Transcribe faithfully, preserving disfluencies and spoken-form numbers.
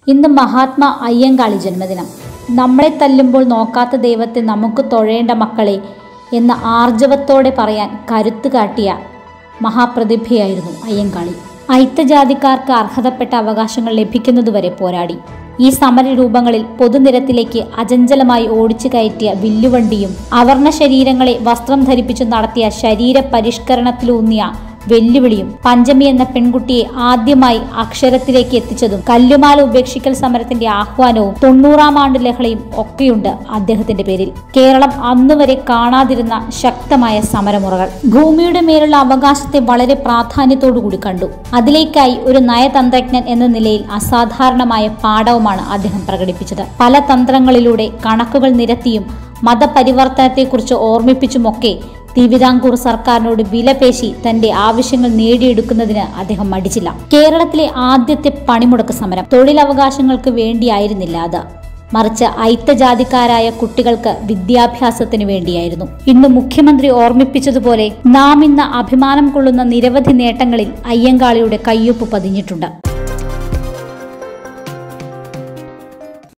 ഇന്ന് മഹാത്മാ അയ്യങ്കാളി ജന്മദിനം. നമ്മളെ തല്ലുമ്പോൾ നോക്കാത്ത ദൈവത്തെ നമുക്ക് തൊഴേണ്ട മക്കളെ എന്ന ആർജവത്തോടെ പറയാൻ കരുത്ത് കാട്ടിയ മഹാപ്രതിഭയായിരുന്നു അയ്യങ്കാളി. അയിത്തജാതിക്കാർക്ക് അർഹതപ്പെട്ട അവകാശങ്ങൾ ലഭിക്കുന്നതുവരെ പോരാടി. ഈ സമരരൂപങ്ങളിൽ പൊതുനിരത്തിലേക്ക് അചഞ്ചലമായി ഓടിച്ചു കയറ്റിയ വില്ലുവണ്ടിയും അവർണ ശരീരങ്ങളെ വസ്ത്രം ധരിപ്പിച്ചു നടത്തിയ ശരീര പരിഷ്കരണത്തിലൂന്നിയ വെല്ലുവിളിയും പഞ്ചമി എന്ന പെൺകുട്ടിയെ ആദ്യമായി അക്ഷരത്തിലേക്ക് എത്തിച്ചതും കല്ലുമാല ഉപേക്ഷിക്കൽ സമരത്തിന്റെ ആഹ്വാനവും തൊണ്ണൂറാം ആണ്ട് ലഹളയും ഒക്കെയുണ്ട് അദ്ദേഹത്തിന്റെ പേരിൽ. കേരളം അന്നുവരെ കാണാതിരുന്ന ശക്തമായ സമരമുറകൾ. ഭൂമിയുടെ മേലുള്ള അവകാശത്തെ വളരെ പ്രാധാന്യത്തോടുകൂടി കണ്ടു. അതിലേക്കായി ഒരു നയതന്ത്രജ്ഞൻ എന്ന നിലയിൽ അസാധാരണമായ പാഠവുമാണ് അദ്ദേഹം പ്രകടിപ്പിച്ചത്. പല തന്ത്രങ്ങളിലൂടെ കണക്കുകൾ നിരത്തിയും മതപരിവർത്തനത്തെക്കുറിച്ച് ഓർമ്മിപ്പിച്ചുമൊക്കെ തിരുവിതാംകൂർ സർക്കാരിനോട് വിലപേശി തന്റെ ആവശ്യങ്ങൾ നേടിയെടുക്കുന്നതിന് അദ്ദേഹം മടിച്ചില്ല. കേരളത്തിലെ ആദ്യത്തെ പണിമുടക്ക് സമരം തൊഴിലവകാശങ്ങൾക്ക് വേണ്ടിയായിരുന്നില്ല, അത് മറിച്ച് അയിത്തജാതിക്കാരായ കുട്ടികൾക്ക് വിദ്യാഭ്യാസത്തിന് വേണ്ടിയായിരുന്നു. ഇന്ന് മുഖ്യമന്ത്രി ഓർമ്മിപ്പിച്ചതുപോലെ നാം ഇന്ന് അഭിമാനം കൊള്ളുന്ന നിരവധി നേട്ടങ്ങളിൽ അയ്യങ്കാളിയുടെ കയ്യൊപ്പ് പതിഞ്ഞിട്ടുണ്ട്.